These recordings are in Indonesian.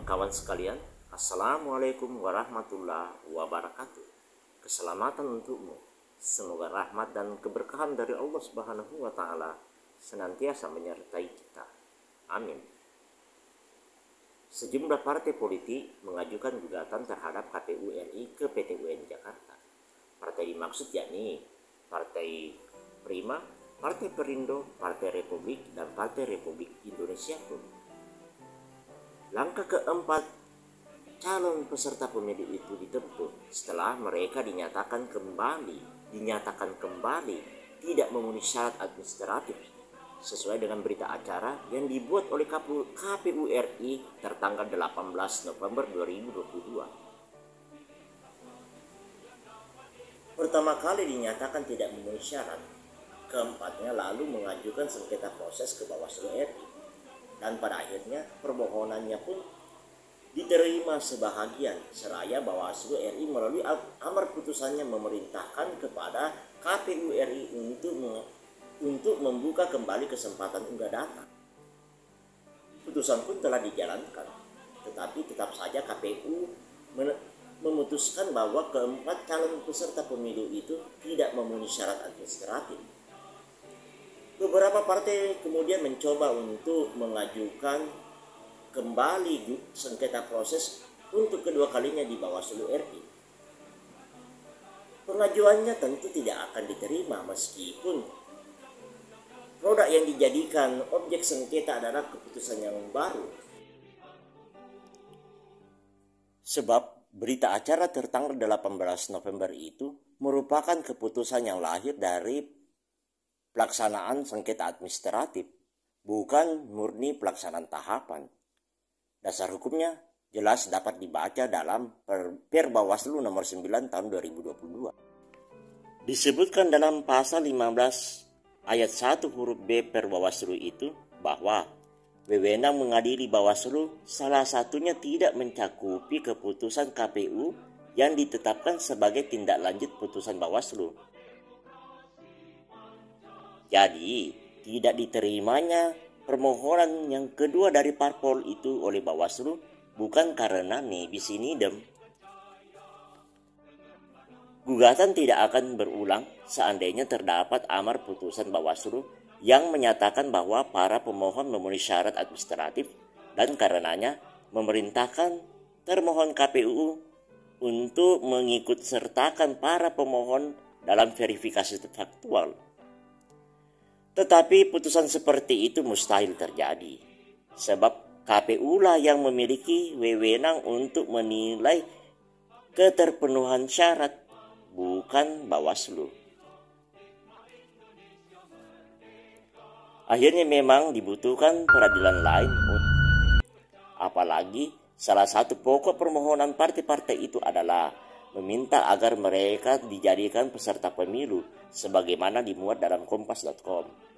kawan sekalian, Assalamualaikum warahmatullahi wabarakatuh. Keselamatan untukmu. Semoga rahmat dan keberkahan dari Allah Subhanahu wa Ta'ala senantiasa menyertai kita. Amin. Sejumlah partai politik mengajukan gugatan terhadap KPU RI ke PT UN Jakarta. Partai dimaksud yakni Partai Prima, Partai Perindo, Partai Republik, dan Partai Republik Indonesia pun. Langkah keempat calon peserta pemilu itu ditempuh setelah mereka dinyatakan kembali tidak memenuhi syarat administratif sesuai dengan berita acara yang dibuat oleh KPU RI tertanggal 18 November 2022. Pertama kali dinyatakan tidak memenuhi syarat, keempatnya lalu mengajukan sengketa proses ke Bawaslu RI, dan pada akhirnya permohonannya pun diterima sebahagian, seraya Bawaslu RI melalui amar putusannya memerintahkan kepada KPU RI untuk membuka kembali kesempatan unggah data. Putusan pun telah dijalankan, tetapi tetap saja KPU memutuskan bahwa keempat calon peserta pemilu itu tidak memenuhi syarat administratif. Beberapa partai kemudian mencoba untuk mengajukan kembali sengketa proses untuk kedua kalinya di Bawaslu RI. Pengajuannya tentu tidak akan diterima meskipun produk yang dijadikan objek sengketa adalah keputusan yang baru. Sebab berita acara tertanggal 18 November itu merupakan keputusan yang lahir dari pelaksanaan sengketa administratif, bukan murni pelaksanaan tahapan. Dasar hukumnya jelas dapat dibaca dalam Per Bawaslu nomor 9 tahun 2022. Disebutkan dalam pasal 15 ayat 1 huruf B Per Bawaslu itu bahwa wewenang mengadili Bawaslu salah satunya tidak mencakupi keputusan KPU yang ditetapkan sebagai tindak lanjut putusan Bawaslu. Jadi, tidak diterimanya permohonan yang kedua dari parpol itu oleh Bawaslu bukan karena nebis in idem. Gugatan tidak akan berulang seandainya terdapat amar putusan Bawaslu yang menyatakan bahwa para pemohon memenuhi syarat administratif dan karenanya memerintahkan termohon KPU untuk mengikut sertakan para pemohon dalam verifikasi faktual. Tetapi putusan seperti itu mustahil terjadi, sebab KPU lah yang memiliki wewenang untuk menilai keterpenuhan syarat, bukan Bawaslu. Akhirnya memang dibutuhkan peradilan lain, apalagi salah satu pokok permohonan partai-partai itu adalah meminta agar mereka dijadikan peserta pemilu sebagaimana dimuat dalam kompas.com.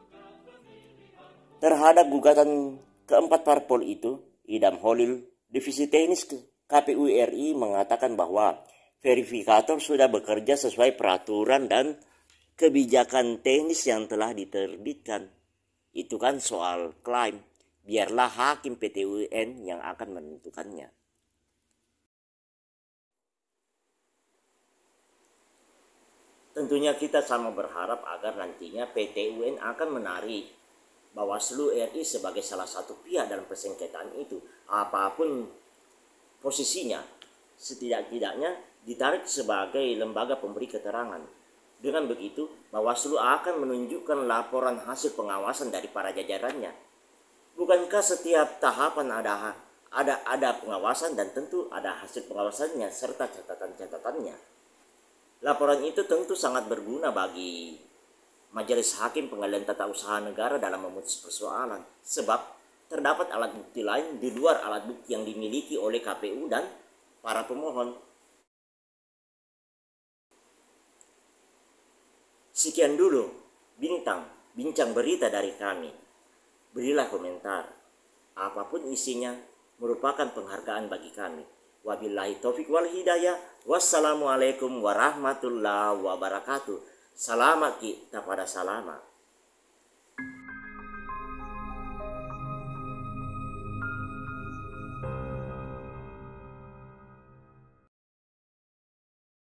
Terhadap gugatan keempat parpol itu, Idam Holil, Divisi Teknis KPU RI mengatakan bahwa verifikator sudah bekerja sesuai peraturan dan kebijakan teknis yang telah diterbitkan. Itu kan soal klaim, biarlah hakim PT UN yang akan menentukannya. Tentunya kita sama berharap agar nantinya PT UN akan menarik Bawaslu RI sebagai salah satu pihak dalam persengketaan itu. Apapun posisinya, setidak-tidaknya ditarik sebagai lembaga pemberi keterangan. Dengan begitu, Bawaslu akan menunjukkan laporan hasil pengawasan dari para jajarannya. Bukankah setiap tahapan ada pengawasan dan tentu ada hasil pengawasannya serta catatan-catatannya. Laporan itu tentu sangat berguna bagi Majelis Hakim Pengadilan Tata Usaha Negara dalam memutus persoalan, sebab terdapat alat bukti lain di luar alat bukti yang dimiliki oleh KPU dan para pemohon. Sekian dulu bincang berita dari kami. Berilah komentar. Apapun isinya merupakan penghargaan bagi kami. Wabillahi taufik wal hidayah. Wassalamualaikum warahmatullahi wabarakatuh. Selamat kita pada salamat.